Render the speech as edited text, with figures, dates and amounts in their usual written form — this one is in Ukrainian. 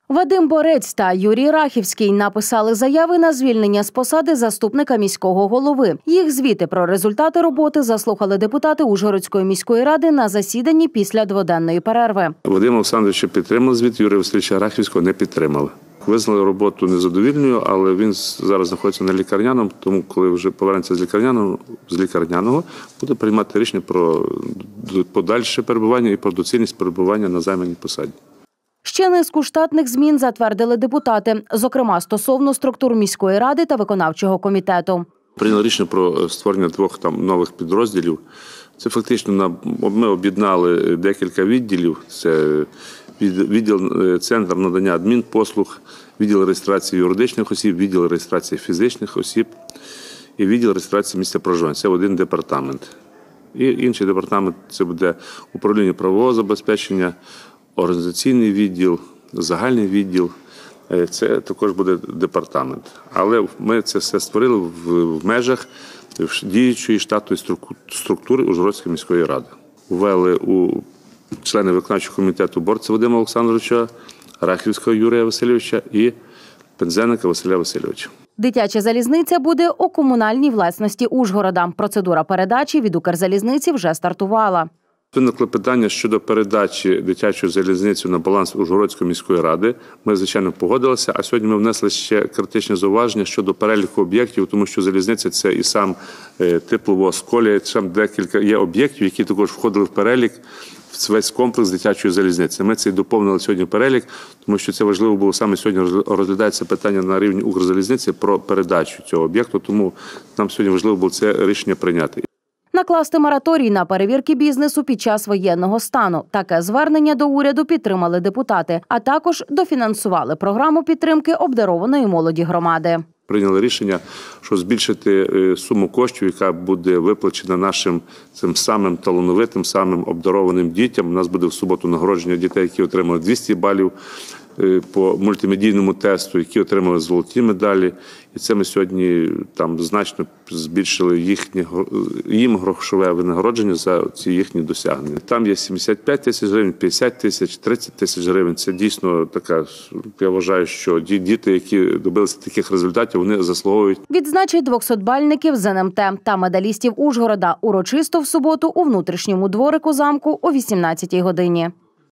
Вадим Борець та Юрій Рахівський написали заяви на звільнення з посади заступника міського голови. Їх звіти про результати роботи заслухали депутати Ужгородської міської ради на засіданні після дводенної перерви. Вадима Олександровича підтримали звіт, Юрія Васильовича Рахівського не підтримали. Визнали роботу незадовільною, але він зараз знаходиться на лікарняному, тому коли вже повернеться з лікарняного, буде приймати рішення про подальше перебування і про доцільність перебування на займаній посаді. Ще низку штатних змін затвердили депутати, зокрема стосовно структур міської ради та виконавчого комітету. Прийняли рішення про створення двох нових підрозділів. Це фактично ми об'єднали декілька відділів. Це відділ Центр надання адмінпослуг, відділ реєстрації юридичних осіб, відділ реєстрації фізичних осіб і відділ реєстрації місця проживання. Це один департамент. І інший департамент – це буде управління правового забезпечення, організаційний відділ, загальний відділ. Це також буде департамент. Але ми це все створили в межах діючої штатної структури Ужгородської міської ради. Ввели у члени виконавчого комітету Борця Вадима Олександровича, Рахівського Юрія Васильовича і Пензеника Василя Васильовича. Дитяча залізниця буде у комунальній власності Ужгорода. Процедура передачі від Укрзалізниці вже стартувала. Виникло питання щодо передачі дитячої залізниці на баланс Ужгородської міської ради. Ми, звичайно, погодилися, а сьогодні ми внесли ще критичне зауваження щодо переліку об'єктів, тому що залізниця – це і сам тепловоз, колія, там декілька є об'єктів, які також входили в перелік, в весь комплекс дитячої залізниці. Ми це і доповнили сьогодні перелік, тому що це важливо було саме сьогодні розглядається питання на рівні Укрзалізниці про передачу цього об'єкту, тому нам сьогодні важливо було це рішення прийняти. Накласти мораторій на перевірки бізнесу під час воєнного стану. Таке звернення до уряду підтримали депутати, а також дофінансували програму підтримки обдарованої молоді громади. Прийняли рішення, що збільшити суму коштів, яка буде виплачена нашим цим самим талановитим, самим обдарованим дітям. У нас буде в суботу нагородження дітей, які отримали 200 балів по мультимедійному тесту, які отримали золоті медалі. І це ми сьогодні там значно збільшили їм грошове винагородження за ці їхні досягнення. Там є 75 тисяч гривень, 50 тисяч, 30 тисяч гривень. Це дійсно така, я вважаю, що діти, які добилися таких результатів, вони заслуговують. Відзначать 200-бальників з НМТ та медалістів Ужгорода урочисто в суботу у внутрішньому дворику замку о 18-й годині.